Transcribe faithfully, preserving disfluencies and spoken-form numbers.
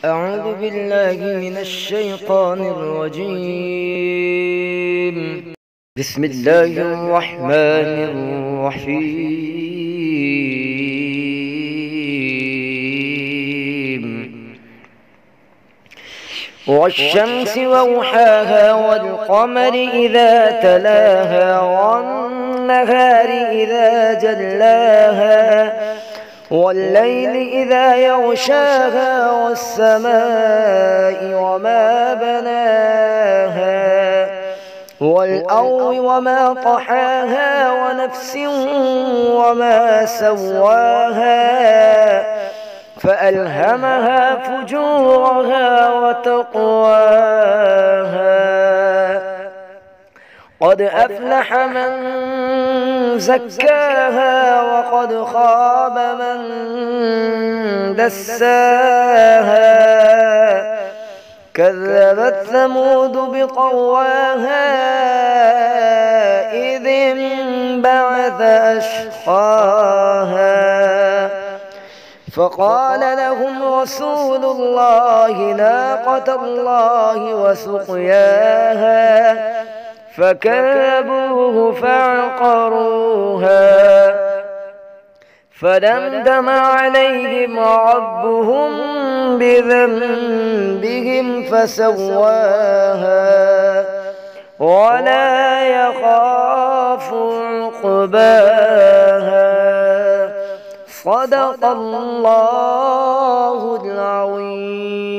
أعوذ بالله من الشيطان الرجيم. بسم الله الرحمن الرحيم. والشمس وضحاها والقمر إذا تلاها والنهار إذا جلاها والليل إذا يغشاها والسماء وما بناها والأرض وما طحاها ونفس وما سواها فألهمها فجورها وتقواها. قد أفلح من زكاها وقد خاب من دساها. كذبت ثمود بطغواها إذ انبعث أشقاها فقال لهم رسول الله ناقة الله وسقياها فكذبوه فعقروها فدمدم عليهم ربهم بذنبهم فسواها ولا يخاف عقباها. صدق الله العظيم.